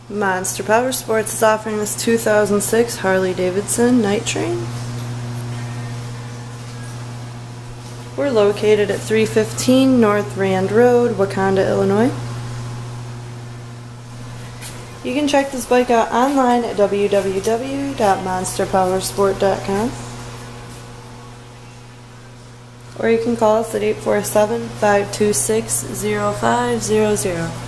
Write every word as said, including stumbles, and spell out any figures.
Monster Powersports is offering this two thousand six Harley Davidson Nightrain. We're located at three fifteen North Rand Road, Wauconda, Illinois. You can check this bike out online at w w w dot monster powersport dot com, or you can call us at eight four seven, five two six, zero five zero zero.